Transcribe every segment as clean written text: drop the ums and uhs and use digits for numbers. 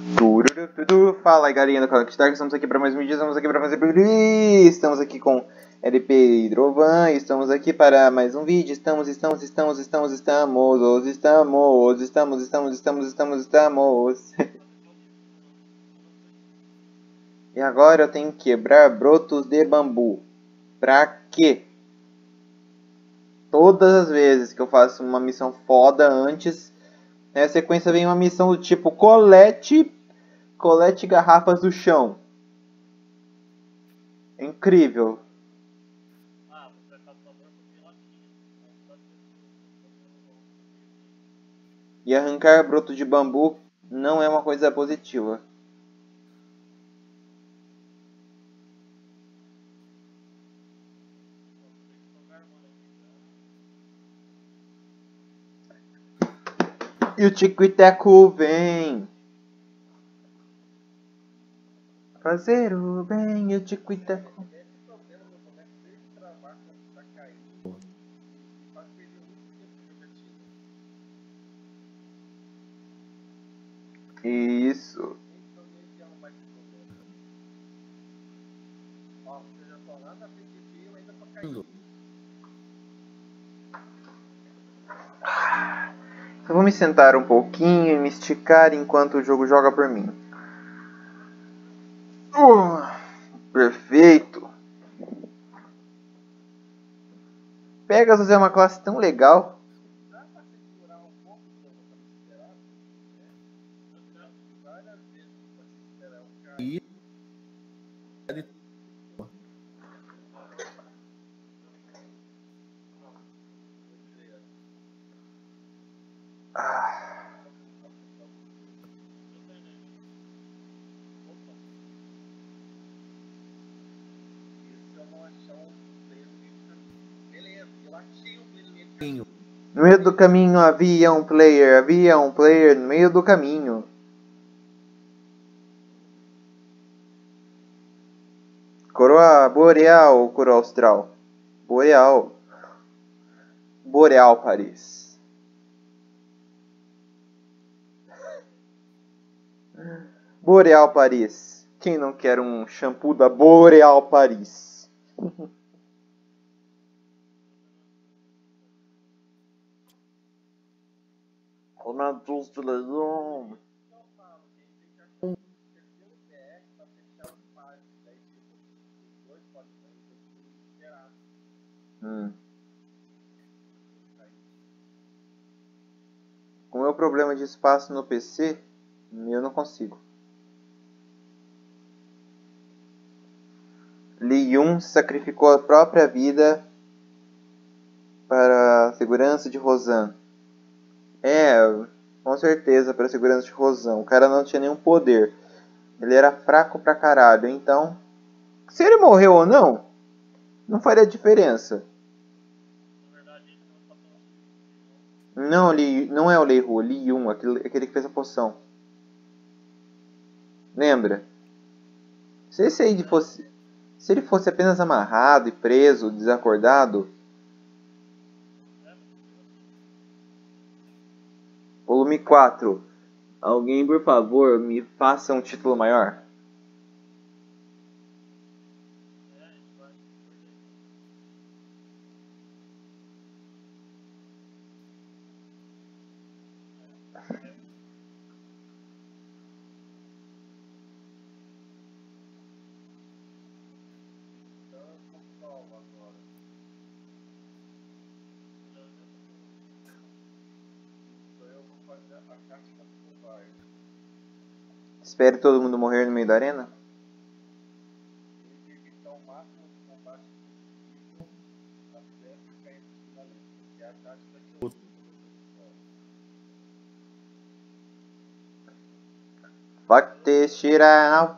Fala aí, galerinha do canal Kickstarter, estamos aqui para mais um vídeo, estamos aqui para mais um vídeo, estamos aqui com LP Hidrovan, estamos aqui para mais um vídeo, estamos. E agora eu tenho que quebrar brotos de bambu. Pra quê? Todas as vezes que eu faço uma missão foda antes, na sequência vem uma missão do tipo colete garrafas do chão. É incrível. E arrancar broto de bambu não é uma coisa positiva. E o Tico e Teco vem fazer o bem, e o Tico e Teco. Isso. Eu vou me sentar um pouquinho e me esticar enquanto o jogo joga por mim. Perfeito. Pegasus é uma classe tão legal. No meio do caminho havia um player no meio do caminho. Coroa boreal ou coroa austral? Boreal. Boreal Paris. Boreal Paris. Quem não quer um shampoo da Boreal Paris? Ronaldo de Leão. Com o meu problema de espaço no PC, eu não consigo. Li Yun sacrificou a própria vida para a segurança de Rosan. Com certeza, para a segurança de Rosan. O cara não tinha nenhum poder. Ele era fraco pra caralho. Então, se ele morreu ou não, não faria diferença. Não, não é o Lei Hu, Li Yun, aquele que fez a poção. Lembra? Se ele fosse apenas amarrado e preso, desacordado. Volume 4. Alguém, por favor, me faça um título maior. Espere todo mundo morrer no meio da arena? Fuck this shit out.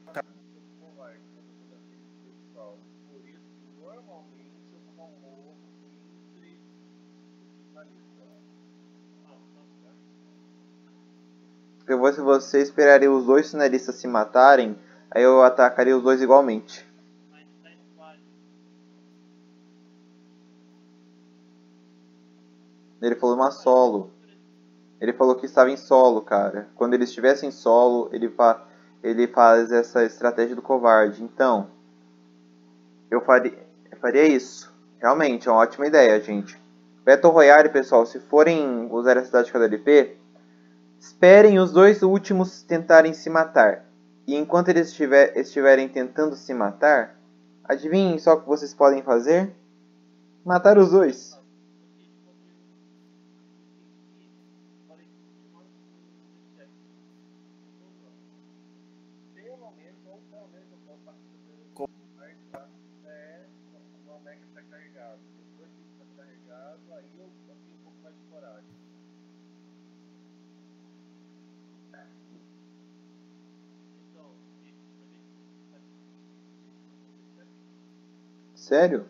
Se você esperaria os dois finalistas se matarem, aí eu atacaria os dois igualmente. Ele falou uma solo. Ele falou que estava em solo, cara. Quando ele estivesse em solo, ele faz essa estratégia do covarde. Então, eu faria isso. Realmente, é uma ótima ideia, gente. Battle Royale, pessoal, se forem usar essa tática do LP, esperem os dois últimos tentarem se matar. E enquanto eles estiverem tentando se matar, adivinhem só o que vocês podem fazer? Matar os dois. Sério?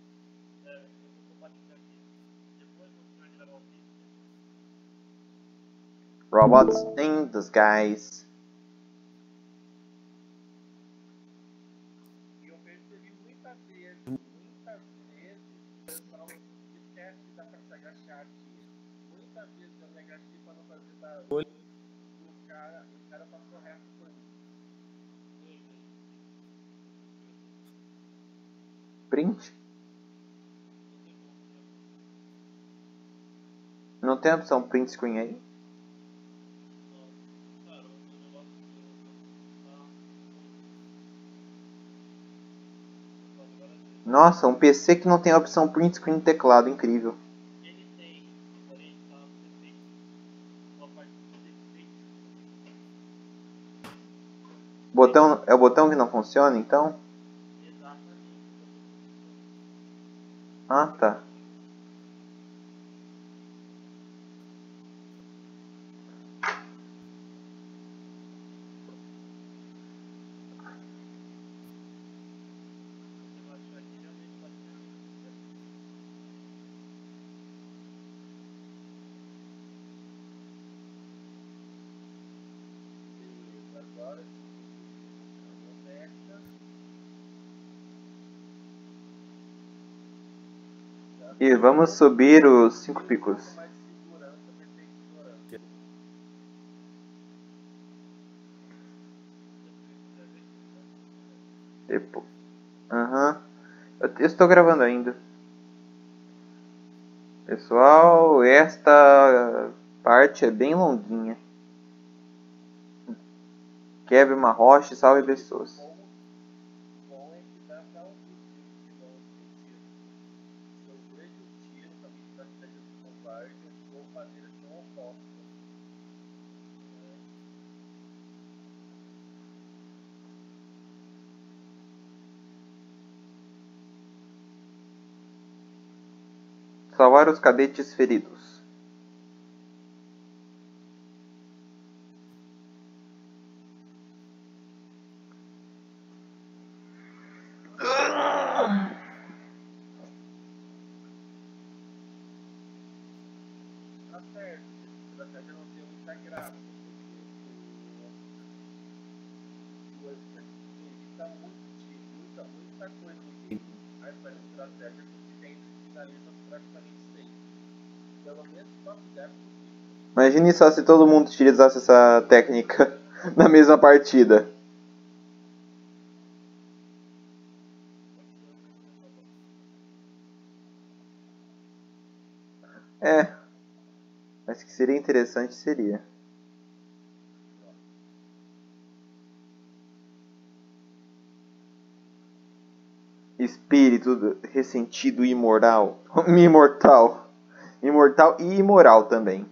Robots in disguise. Print? Não tem a opção print screen aí? Nossa, um PC que não tem a opção print screen no teclado, incrível. Botão, é o botão que não funciona, então? Ah, tá. E vamos subir os 5 picos. Depois. Aham. Eu estou gravando ainda. Pessoal, esta parte é bem longuinha. Quebre uma rocha e salve pessoas. Salvar os cadetes feridos. Imagine só se todo mundo utilizasse essa técnica na mesma partida. É, mas que seria interessante seria. Espírito ressentido e imortal. Imortal. Imortal e imoral também.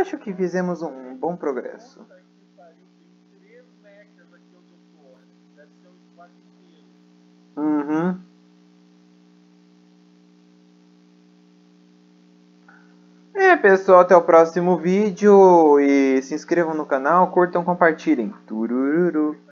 acho que fizemos um bom progresso. Puta que pariu, tem 3 mechas aqui onde eu tô. Deve ser um squad inteiro. Uhum. Pessoal, até o próximo vídeo e se inscrevam no canal, curtam, compartilhem. Turururu.